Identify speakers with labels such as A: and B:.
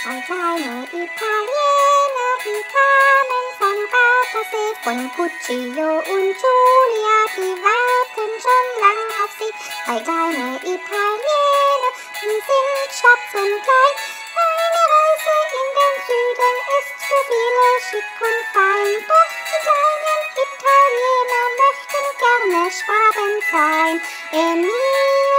A: Zwei kleine Italiener, die kamen vom Gardasee, von Cuccio und Giulia, die warten schon lang auf sie. Zwei kleine Italiener, die sind schwarz und klein. Eine Reise in den Süden ist für viele schick und fein. Doch die kleinen Italiener möchten gerne Schwaben sein. Emil